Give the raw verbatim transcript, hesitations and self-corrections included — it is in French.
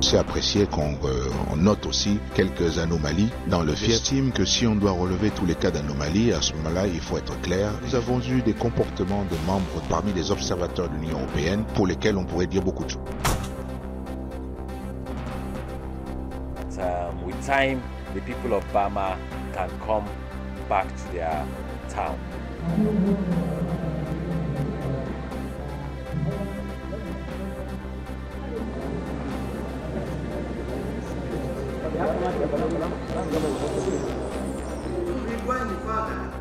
C'est apprécié qu'on euh, on note aussi quelques anomalies dans le fief. J'estime que si on doit relever tous les cas d'anomalies, à ce moment-là, il faut être clair. Nous avons eu des comportements de membres parmi les observateurs de l'Union européenne pour lesquels on pourrait dire beaucoup de choses. Um, with time, the people of Burma can come back to their town. Going further,